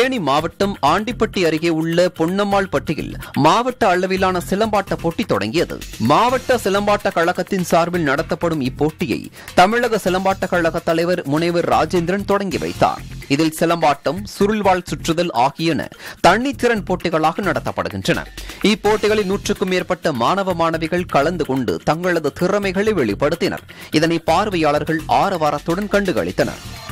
தேனி மாவட்டம் ஆண்டிப்பட்டி அருகே உள்ள பொன்னம்மாள்பட்டியில் மாவட்ட அளவிலான சிலம்பாட்ட போட்டி தொடங்கியது. மாவட்ட சிலம்பாட்ட கழகத்தின் சார்பில் நடத்தப்படும் இப்போட்டியை தமிழக சிலம்பாட்ட கழக தலைவர் முனைவர் ராஜேந்திரன் தொடங்கி வைத்தார். இதில் சிலம்பாட்டம், சுருள்வாள் சுற்றுதல் ஆகியன தனித்திறன் போட்டிகளாக நடத்தப்படுகின்றன. இப்போட்டிகளில் 100க்கும் மேற்பட்ட மாணவ மாணவிகள் கலந்து கொண்டு தங்களது திறமைகளை வெளிப்படுத்தினர். இதனை பார்வையாளர்கள் ஆரவாரத்துடன் கண்டுகளித்தனர்.